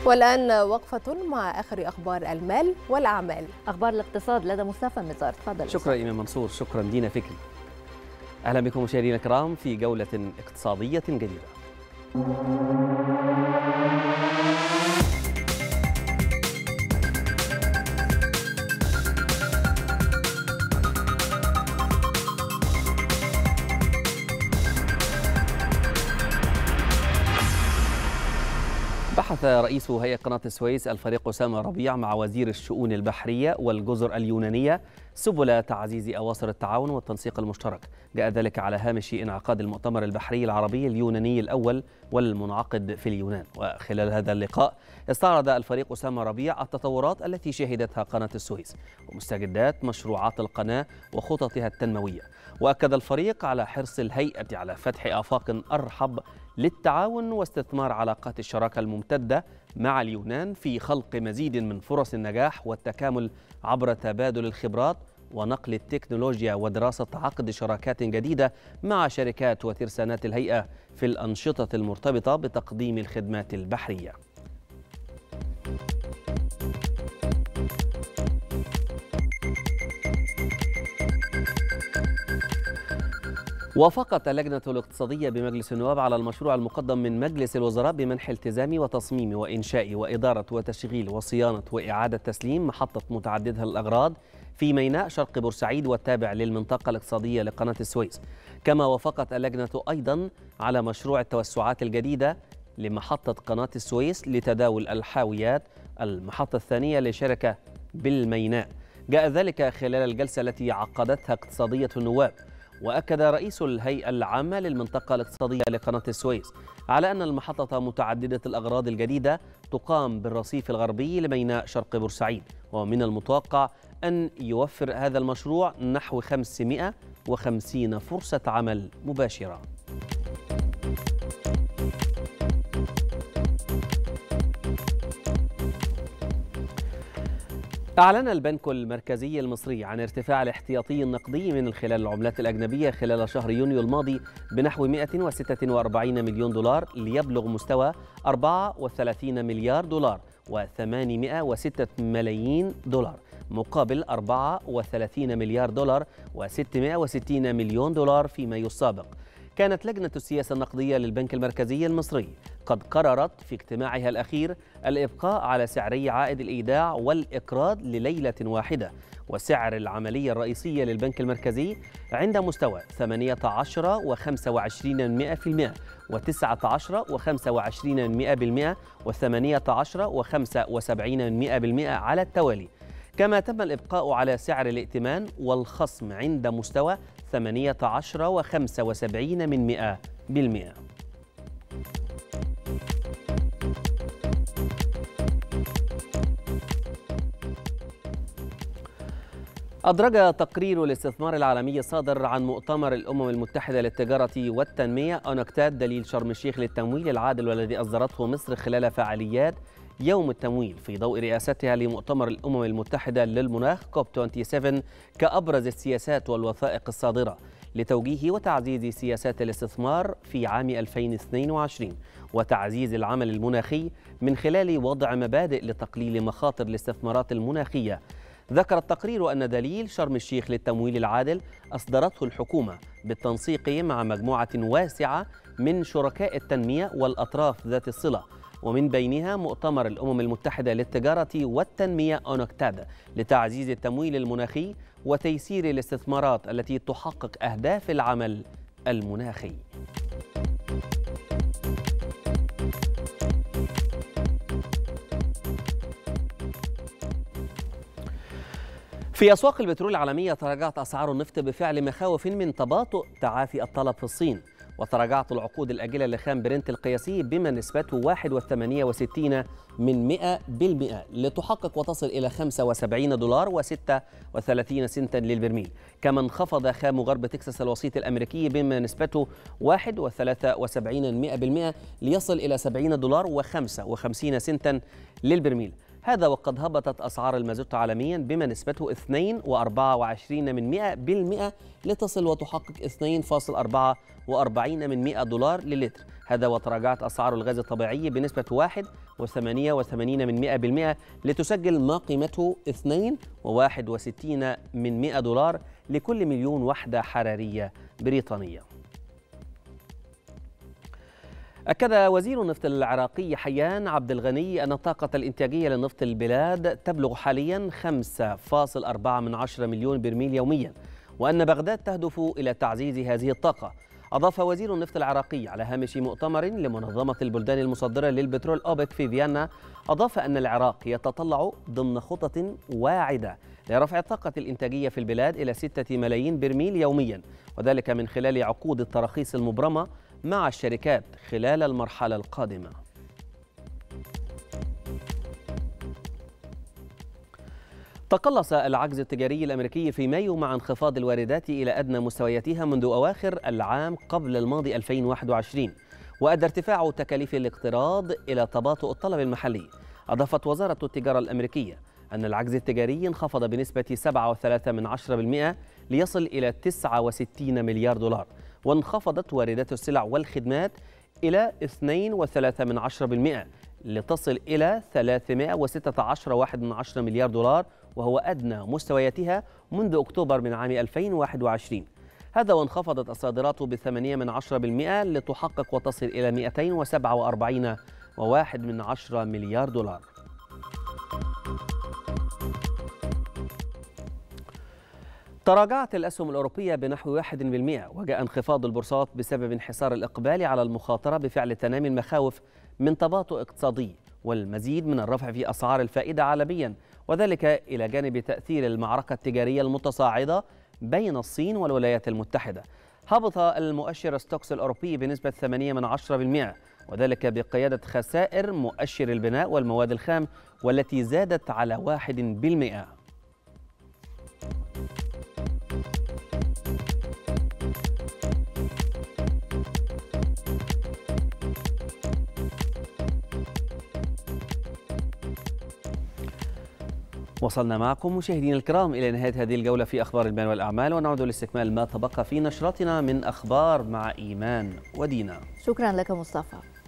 والآن وقفة مع آخر أخبار المال والأعمال. أخبار الاقتصاد لدى مصطفى النزار، تفضل. شكرا إيمان منصور، شكرا دينا فكري. أهلا بكم مشاهدينا الكرام في جولة اقتصادية جديدة. بحث رئيس هيئة قناة السويس الفريق أسامة ربيع مع وزير الشؤون البحرية والجزر اليونانية سبل تعزيز أواصر التعاون والتنسيق المشترك. جاء ذلك على هامش انعقاد المؤتمر البحري العربي اليوناني الأول والمنعقد في اليونان. وخلال هذا اللقاء استعرض الفريق أسامة ربيع التطورات التي شهدتها قناة السويس ومستجدات مشروعات القناة وخططها التنموية. وأكد الفريق على حرص الهيئة على فتح آفاق أرحب للتعاون واستثمار علاقات الشراكة الممتدة مع اليونان في خلق مزيد من فرص النجاح والتكامل عبر تبادل الخبرات ونقل التكنولوجيا ودراسة عقد شراكات جديدة مع شركات وترسانات الهيئة في الأنشطة المرتبطة بتقديم الخدمات البحرية. وافقت اللجنة الاقتصادية بمجلس النواب على المشروع المقدم من مجلس الوزراء بمنح التزام وتصميم وإنشاء وإدارة وتشغيل وصيانة وإعادة تسليم محطة متعددة الأغراض في ميناء شرق بورسعيد والتابع للمنطقة الاقتصادية لقناة السويس. كما وافقت اللجنة أيضا على مشروع التوسعات الجديدة لمحطة قناة السويس لتداول الحاويات، المحطة الثانية لشركة بالميناء. جاء ذلك خلال الجلسة التي عقدتها اقتصادية النواب. وأكد رئيس الهيئة العامة للمنطقة الاقتصادية لقناة السويس على أن المحطة متعددة الأغراض الجديدة تقام بالرصيف الغربي لميناء شرق بورسعيد، ومن المتوقع أن يوفر هذا المشروع نحو 550 فرصة عمل مباشرة. أعلن البنك المركزي المصري عن ارتفاع الاحتياطي النقدي من خلال العملات الأجنبية خلال شهر يونيو الماضي بنحو 146 مليون دولار ليبلغ مستوى 34 مليار دولار و806 ملايين دولار مقابل 34 مليار دولار و660 مليون دولار في مايو السابق. كانت لجنة السياسة النقدية للبنك المركزي المصري قد قررت في اجتماعها الأخير الإبقاء على سعري عائد الإيداع والإقراض لليلة واحدة، وسعر العملية الرئيسية للبنك المركزي عند مستوى 18 و25% و19 و25% و18 و75% على التوالي. كما تم الإبقاء على سعر الائتمان والخصم عند مستوى 18 و75%. أدرج تقرير الاستثمار العالمي الصادر عن مؤتمر الأمم المتحدة للتجارة والتنمية أونكتاد دليل شرم الشيخ للتمويل العادل والذي أصدرته مصر خلال فعاليات يوم التمويل في ضوء رئاستها لمؤتمر الأمم المتحدة للمناخ كوب 27 كأبرز السياسات والوثائق الصادرة لتوجيه وتعزيز سياسات الاستثمار في عام 2022 وتعزيز العمل المناخي من خلال وضع مبادئ لتقليل مخاطر الاستثمارات المناخية. ذكر التقرير أن دليل شرم الشيخ للتمويل العادل أصدرته الحكومة بالتنسيق مع مجموعة واسعة من شركاء التنمية والأطراف ذات الصلة، ومن بينها مؤتمر الأمم المتحدة للتجارة والتنمية أونكتاد لتعزيز التمويل المناخي وتيسير الاستثمارات التي تحقق أهداف العمل المناخي. في أسواق البترول العالمية تراجعت أسعار النفط بفعل مخاوف من تباطؤ تعافي الطلب في الصين، وتراجعت العقود الآجلة لخام برنت القياسي بما نسبته 1.68% لتحقق وتصل إلى 75 دولار و36 سنتا للبرميل. كما انخفض خام غرب تكساس الوسيط الأمريكي بما نسبته 1.73% ليصل إلى 70 دولار و55 سنتا للبرميل. هذا وقد هبطت أسعار المازوت عالميا بما نسبته 2.24% لتصل وتحقق 2.44 دولار للتر. هذا وتراجعت أسعار الغاز الطبيعي بنسبة 1.88% لتسجل ما قيمته 2.61 دولار لكل مليون وحدة حرارية بريطانية. أكد وزير النفط العراقي حيان عبد الغني أن الطاقة الإنتاجية لنفط البلاد تبلغ حاليا 5.4 مليون برميل يوميا، وأن بغداد تهدف إلى تعزيز هذه الطاقة. أضاف وزير النفط العراقي على هامش مؤتمر لمنظمة البلدان المصدرة للبترول أوبك في فيينا، أضاف أن العراق يتطلع ضمن خطط واعدة لرفع الطاقة الإنتاجية في البلاد إلى 6 ملايين برميل يوميا، وذلك من خلال عقود التراخيص المبرمة مع الشركات خلال المرحلة القادمة. تقلص العجز التجاري الأمريكي في مايو مع انخفاض الواردات إلى أدنى مستوياتها منذ أواخر العام قبل الماضي 2021، وأدى ارتفاع تكاليف الاقتراض إلى تباطؤ الطلب المحلي. أضافت وزارة التجارة الأمريكية أن العجز التجاري انخفض بنسبة 7.3% ليصل إلى 69 مليار دولار، وانخفضت واردات السلع والخدمات إلى 2.3% لتصل إلى 316.1 مليار دولار، وهو أدنى مستوياتها منذ أكتوبر من عام 2021. هذا وانخفضت الصادرات ب8% لتحقق وتصل إلى 247.1 مليار دولار. تراجعت الأسهم الأوروبية بنحو 1%، وجاء انخفاض البورصات بسبب انحسار الإقبال على المخاطرة بفعل تنامي المخاوف من تباطؤ اقتصادي والمزيد من الرفع في أسعار الفائدة عالميا، وذلك إلى جانب تأثير المعركة التجارية المتصاعدة بين الصين والولايات المتحدة. هبط المؤشر ستوكس الأوروبي بنسبة 8%، وذلك بقيادة خسائر مؤشر البناء والمواد الخام والتي زادت على 1%. وصلنا معكم مشاهدينا الكرام إلى نهاية هذه الجولة في أخبار المال والأعمال، ونعود لاستكمال ما تبقى في نشرتنا من أخبار مع إيمان ودينا. شكرا لك مصطفى.